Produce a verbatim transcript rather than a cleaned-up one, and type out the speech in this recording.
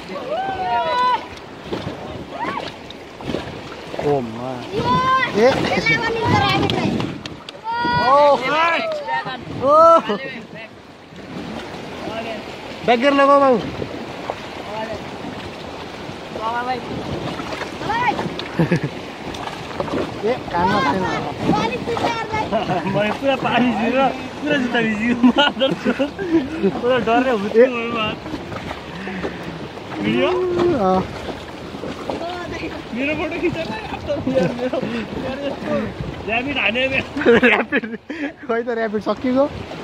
Oh my. Yeah. Oh. Oh. Bagger logo mau. ये कानमा छैन पानी मैं पूरा पानी जिरो पूरा जुत्ता भिजियो मादर पूरा डरे हुँदै म भिडियो अ मेरो फोटो खिचेर यार मेरो यार यस्तो र्यापिड हाने र्यापिड खोइ त र्यापिड सकियो